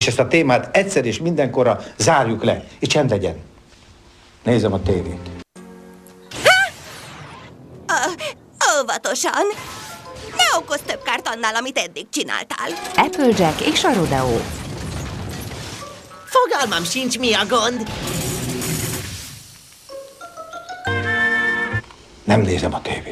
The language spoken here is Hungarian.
ezt a témát egyszer és mindenkorra zárjuk le, és csend legyen. Nézem a tévét. Óvatosan! Ne okozz több kárt annál, amit eddig csináltál. Applejack és a Rodeo. Fogalmam sincs, mi a gond. Nem nézem a tévét.